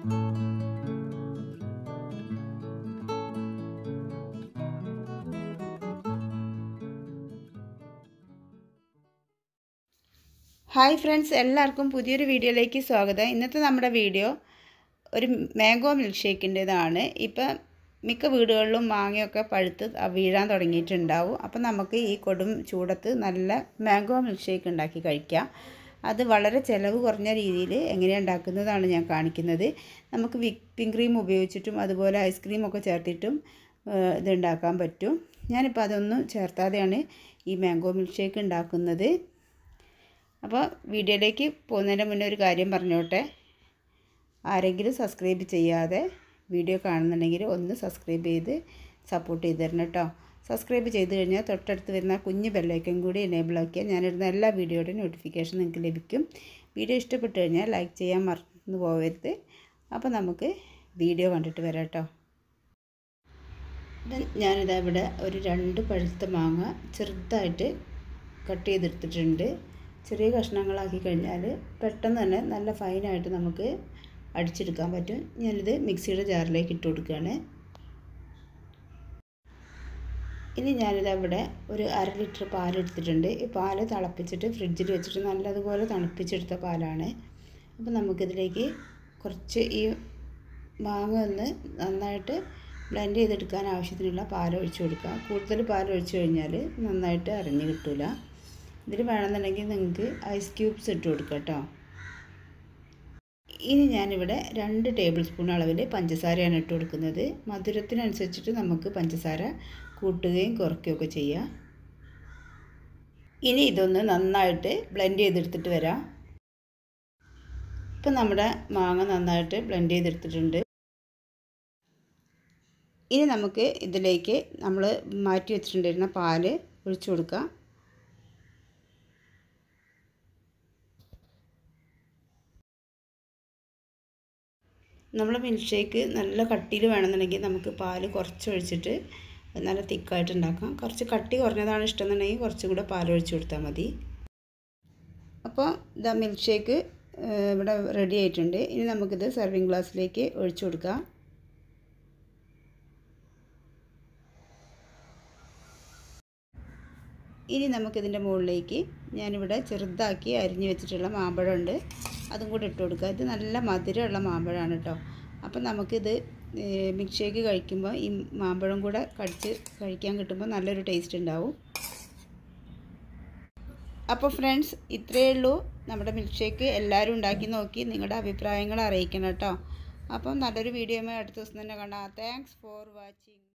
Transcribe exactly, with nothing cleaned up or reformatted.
Hi friends, എല്ലാവർക്കും പുതിയൊരു വീഡിയോയിലേക്ക് സ്വാഗതം. ഇന്നത്തെ നമ്മുടെ വീഡിയോ ഒരു മാംഗോ മിൽക്ക് ഷേക്കിൻ്റെതാണ്. ഇപ്പം മിക്ക വീടുകളിലും മാങ്ങയൊക്കെ പഴുത്ത് വീഴാൻ തുടങ്ങിയിട്ടുണ്ടാവും. അപ്പം നമുക്ക് ഈ കൊടും ചൂടത്ത് നല്ല മാംഗോ മിൽക്ക് ഷേക്ക് ഉണ്ടാക്കി കഴിക്കാം. അത് വളരെ ചിലവ് കുറഞ്ഞ രീതിയിൽ എങ്ങനെയാണ് ഉണ്ടാക്കുന്നതാണ് ഞാൻ കാണിക്കുന്നത്. നമുക്ക് വിപ്പിംഗ് ക്രീം ഉപയോഗിച്ചിട്ടും അതുപോലെ ഐസ്ക്രീമൊക്കെ ചേർത്തിട്ടും ഇത് ഉണ്ടാക്കാൻ പറ്റും. ഞാനിപ്പോൾ അതൊന്നും ചേർത്താതെയാണ് ഈ മാംഗോ മിൽക്ക് ഷേക്ക് ഉണ്ടാക്കുന്നത്. അപ്പോൾ വീഡിയോയിലേക്ക് പോകുന്നതിന് മുന്നേ ഒരു കാര്യം പറഞ്ഞോട്ടെ. ആരെങ്കിലും സബ്സ്ക്രൈബ് ചെയ്യാതെ വീഡിയോ കാണുന്നുണ്ടെങ്കിൽ ഒന്ന് സബ്സ്ക്രൈബ് ചെയ്ത് സപ്പോർട്ട് ചെയ്ത് തരണം കേട്ടോ. സബ്സ്ക്രൈബ് ചെയ്ത് കഴിഞ്ഞാൽ തൊട്ടടുത്ത് വരുന്ന കുഞ്ഞ് ബെല്ലൈക്കൻ കൂടി എനേബിൾ ആക്കിയാൽ ഞാനിടുന്ന എല്ലാ വീഡിയോയുടെയും നോട്ടിഫിക്കേഷൻ നിങ്ങൾക്ക് ലഭിക്കും. വീഡിയോ ഇഷ്ടപ്പെട്ട് കഴിഞ്ഞാൽ ലൈക്ക് ചെയ്യാൻ മറന്നു പോകരുത്. അപ്പോൾ നമുക്ക് വീഡിയോ കണ്ടിട്ട് വരാം കേട്ടോ. ഞാനിതാ ഇവിടെ ഒരു രണ്ട് പഴുത്ത മാങ്ങ ചെറുതായിട്ട് കട്ട് ചെയ്തെടുത്തിട്ടുണ്ട്. ചെറിയ കഷ്ണങ്ങളാക്കി കഴിഞ്ഞാൽ പെട്ടെന്ന് തന്നെ നല്ല ഫൈനായിട്ട് നമുക്ക് അടിച്ചെടുക്കാൻ പറ്റും. ഞാനിത് മിക്സിയുടെ ജാറിലേക്ക് ഇട്ട് കൊടുക്കുകയാണ്. ഇനി ഞാനിത് ഇവിടെ ഒരു അര ലിറ്റർ പാലെടുത്തിട്ടുണ്ട്. ഈ പാല് തിളപ്പിച്ചിട്ട് ഫ്രിഡ്ജിൽ വെച്ചിട്ട് നല്ലതുപോലെ തണുപ്പിച്ചെടുത്ത പാലാണ്. അപ്പോൾ നമുക്കിതിലേക്ക് കുറച്ച് ഈ മാങ്ങ ഒന്ന് നന്നായിട്ട് ബ്ലെൻഡ് ചെയ്തെടുക്കാൻ ആവശ്യത്തിനുള്ള പാൽ ഒഴിച്ച് കൊടുക്കാം. കൂടുതൽ പാൽ ഒഴിച്ച് കഴിഞ്ഞാൽ നന്നായിട്ട് അരഞ്ഞ് കിട്ടില്ല. ഇതിൽ വേണമെന്നുണ്ടെങ്കിൽ നിങ്ങൾക്ക് ഐസ് ക്യൂബ്സ് ഇട്ട് കൊടുക്കാം കേട്ടോ. ഇനി ഞാനിവിടെ രണ്ട് ടേബിൾ സ്പൂൺ അളവിൽ പഞ്ചസാരയാണ് ഇട്ട് കൊടുക്കുന്നത്. മധുരത്തിനനുസരിച്ചിട്ട് നമുക്ക് പഞ്ചസാര കൂട്ടുകയും കുറയ്ക്കുകയൊക്കെ ചെയ്യാം. ഇനി ഇതൊന്ന് നന്നായിട്ട് ബ്ലെൻഡ് ചെയ്തെടുത്തിട്ട് വരാം. ഇപ്പം നമ്മുടെ മാങ്ങ നന്നായിട്ട് ബ്ലെൻഡ് ചെയ്തെടുത്തിട്ടുണ്ട്. ഇനി നമുക്ക് ഇതിലേക്ക് നമ്മൾ മാറ്റി വെച്ചിട്ടുണ്ടായിരുന്ന പാല് ഒഴിച്ചു കൊടുക്കാം. നമ്മൾ മിൽക്ക് ഷേക്ക് നല്ല കട്ടിയിൽ വേണമെന്നുണ്ടെങ്കിൽ നമുക്ക് പാല് കുറച്ച് ഒഴിച്ചിട്ട് നല്ല തിക്കായിട്ട് ഉണ്ടാക്കാം. കുറച്ച് കട്ടി കുറഞ്ഞതാണ് ഇഷ്ടമെന്നുണ്ടെങ്കിൽ കുറച്ചും കൂടെ പാൽ ഒഴിച്ച് കൊടുത്താൽ മതി. അപ്പോൾ ഇതാ മിൽക്ക് ഷേക്ക് ഇവിടെ റെഡി ആയിട്ടുണ്ട്. ഇനി നമുക്കിത് സെർവിങ് ഗ്ലാസ്സിലേക്ക് ഒഴിച്ചു കൊടുക്കാം. ഇനി നമുക്കിതിൻ്റെ മുകളിലേക്ക് ഞാനിവിടെ ചെറുതാക്കി അരിഞ്ഞ് വെച്ചിട്ടുള്ള മാമ്പഴമുണ്ട്, അതും കൂടി ഇട്ട് കൊടുക്കുക. ഇത് നല്ല മധുരമുള്ള മാമ്പഴമാണ് കേട്ടോ. അപ്പം നമുക്കിത് മിൽക്ക് ഷേക്ക് കഴിക്കുമ്പോൾ ഈ മാമ്പഴം കൂടെ കടിച്ച് കഴിക്കാൻ കിട്ടുമ്പോൾ നല്ലൊരു ടേസ്റ്റ് ഉണ്ടാവും. അപ്പോൾ ഫ്രണ്ട്സ്, ഇത്രയേ ഉള്ളൂ നമ്മുടെ മിൽക്ക് ഷേക്ക്. എല്ലാവരും ഉണ്ടാക്കി നോക്കി നിങ്ങളുടെ അഭിപ്രായങ്ങൾ അറിയിക്കണം കേട്ടോ. അപ്പം നല്ലൊരു വീഡിയോയുമായി അടുത്ത ദിവസം തന്നെ കാണാം. Thanks for watching.